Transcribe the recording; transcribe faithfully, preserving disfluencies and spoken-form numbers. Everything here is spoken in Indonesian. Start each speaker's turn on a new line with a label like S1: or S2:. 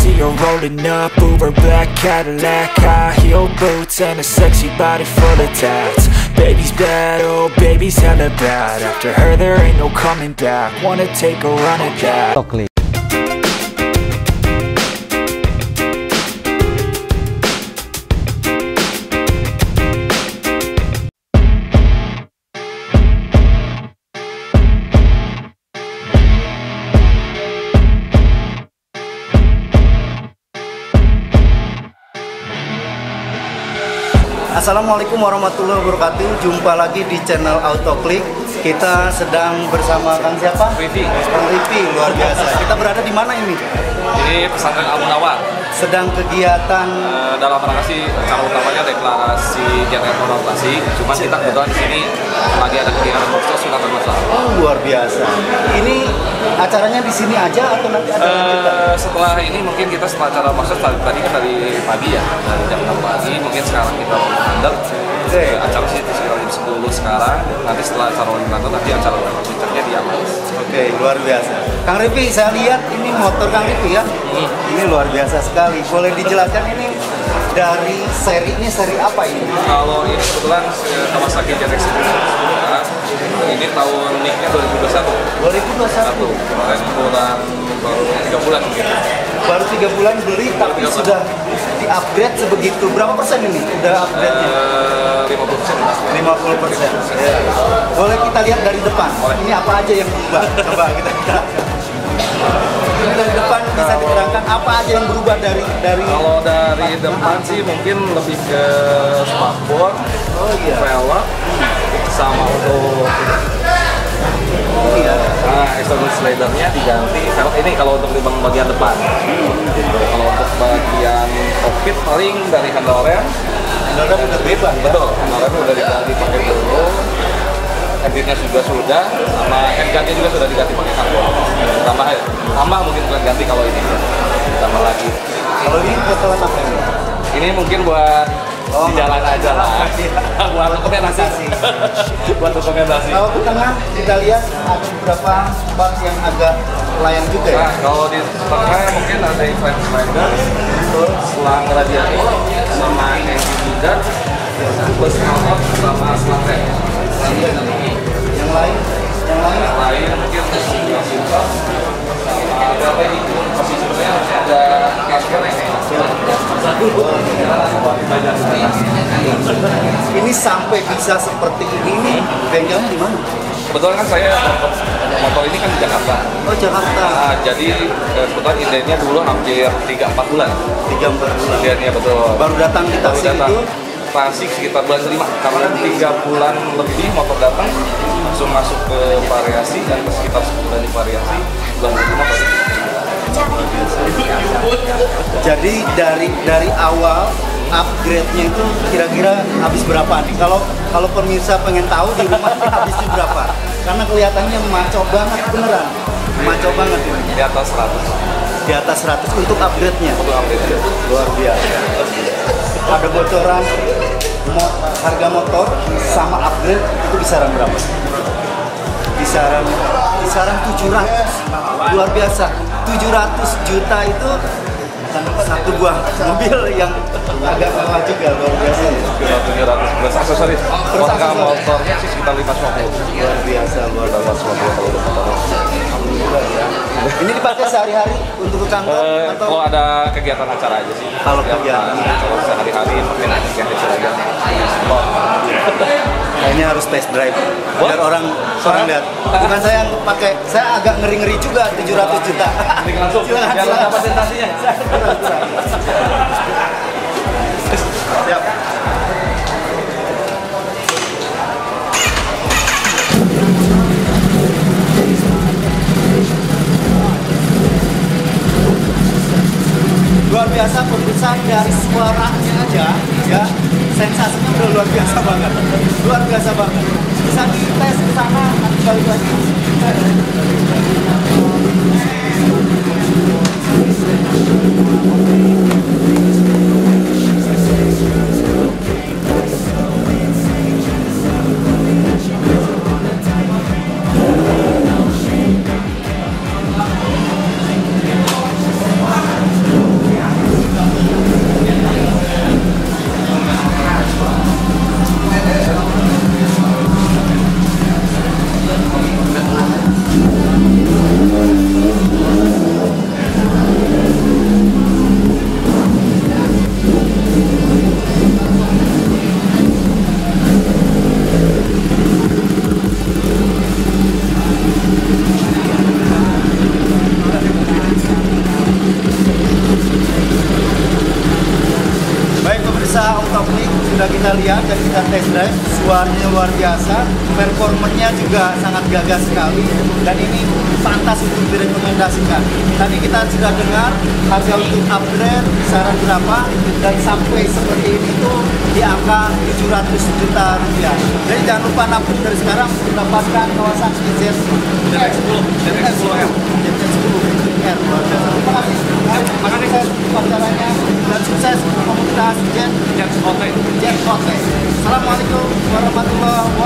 S1: see her rolling up, Uber black Cadillac, high heel boots and a sexy body full of tats. Baby's bad, oh baby's hella bad. After her there ain't no coming back. Wanna take a run at that.
S2: Assalamualaikum warahmatullahi wabarakatuh. Jumpa lagi di channel Autoklik. Kita sedang bersama Kang siapa?
S3: Rivi.
S2: Kang Rivi, luar biasa. Kita berada di mana ini?
S3: Ini pesantren Al Munawwar.
S2: Sedang kegiatan
S3: uh, dalam rangka sih cara utamanya deklarasi J N F Monovasi. Cuman kita kebetulan di sini lagi ada kegiatan workshop Sunan Masalah.
S2: Oh, luar biasa. Ini acaranya di sini aja atau nanti ada
S3: uh,
S2: lanjutan?
S3: Setelah ini mungkin kita setelah acara workshop tadi kan dari pagi ya, dari jam enam pagi. Mungkin sekarang kita mau handle.
S2: Okay.
S3: Uh, acara sih sekitar jam sepuluh sekarang. Nanti setelah acara lanjutan nanti acara lanjutannya di Amas.
S2: Oke, okay, luar biasa. Kang Rivi, saya lihat ini motor Kang Rivi ya. Hmm. Ini luar biasa sekali. Boleh dijelaskan ini dari seri ini seri apa ini?
S3: Kalau ini kebetulan Kawasaki Z X nah, ini tahun nicknya dua ribu dua puluh satu.
S2: dua ribu dua puluh satu.
S3: Kemarin bulan baru tiga bulan mungkin.
S2: Baru tiga bulan beli tapi sudah di-upgrade sebegitu. Berapa persen ini? Udah upgrade-nya?
S3: Uh, lima puluh persen.
S2: lima puluh persen. Ya. Boleh kita lihat dari depan. Boleh. Ini apa aja yang berubah? Coba kita lihat. Ini dari depan bisa diterangkan apa aja yang berubah dari dari
S3: Kalau dari depan sih mungkin lebih ke spakbor, oh, iya. velg, sama untuk
S2: oh, iya.
S3: Nah, external slidernya diganti. Velg ini kalau untuk di bagian depan. Gitu. Kalau untuk bagian cockpit paling dari handle rem.
S2: Handle rem udah bebas ya?
S3: Betul, handle rem udah diganti pakai dulu. Headlight juga sudah, sama handguard juga sudah diganti pakai karbon. Tambah, tambah mungkin bukan ganti kalau ini, tambah lagi.
S2: Kalau ini buat apa ini?
S3: Ini mungkin buat oh, di jalan aja lah, buat dokumentasi. Buat dokumentasi.
S2: Kalau ke tengah kita lihat ada beberapa bak yang agak layan juga ya.
S3: Nah, kalau di tengah mungkin ada flat slider, selang radiator, sama engine leader, bus knalpot, sama selang rem.
S2: Yang lain, yang lain,
S3: yang lain mungkin juga simpel. Ada apa ini? Posisinya ada kasket.
S2: Ini sampai bisa seperti ini nih, bengkelnya di mana?
S3: Kebetulan kan saya motor ini kan di Jakarta.
S2: Oh, Jakarta.
S3: Nah, jadi kebetulan idenya dulu hampir tiga empat bulan.
S2: tiga empat bulan.
S3: Idenya betul.
S2: Baru datang di Tasik itu.
S3: Tasik sekitar bulan kelima, karena tiga bulan lebih motor datang langsung masuk ke variasi dan sekitar sebulan di variasi bulan kelima pasti.
S2: Jadi dari dari awal upgrade-nya itu kira-kira habis berapa nih? Kalau kalau pemirsa pengen tahu di rumah habisnya berapa? Karena kelihatannya maco banget beneran, maco banget ini.
S3: Di atas seratus.
S2: Di atas seratus untuk upgrade-nya.
S3: Untuk upgrade.
S2: Luar biasa. Ada bocoran mo harga motor sama upgrade itu kisaran berapa? Kisaran kisaran tujuh ratus. Luar biasa. tujuh ratus juta itu satu buah mobil yang agak mewah juga, luar biasa.
S3: tujuh ratus plus aksesoris. Harga motornya sih sekitar lima ratus lima puluh.
S2: Luar biasa, luar biasa. Alhamdulillah ya. Ini dipakai sehari-hari untuk ke kantor
S3: uh,
S2: atau?
S3: Kalau ada kegiatan acara aja sih.
S2: Kalau kegiatan.
S3: Kalau sehari-hari pakai nanti yang kecil aja.
S2: Kayaknya harus test drive biar orang orang lihat. Bukan saya yang pakai, saya agak ngeri-ngeri juga tujuh ratus juta.
S3: Langsung.
S2: Silakan,
S3: Biar
S2: silakan.
S3: dapat sensasinya.
S2: Siap. Luar biasa pemirsa, dari suaranya aja ya sensasinya udah luar biasa banget, luar biasa banget. Bisa dites ke sana nanti balik lagi. Ursa Automatic sudah kita lihat dan kita test drive, suaranya luar biasa, performanya juga sangat gagah sekali, dan ini pantas untuk direkomendasikan. Tadi kita sudah dengar harga untuk upgrade saran berapa, dan sampai seperti ini tuh di angka tujuh ratus juta rupiah. Jadi jangan lupa nabung dari sekarang untuk mendapatkan Kawasaki Z sepuluh R. Terima kasih. Terima kasih wawancaranya dan sukses komunitas Jet Jet Oke. Assalamualaikum warahmatullahi wabarakatuh.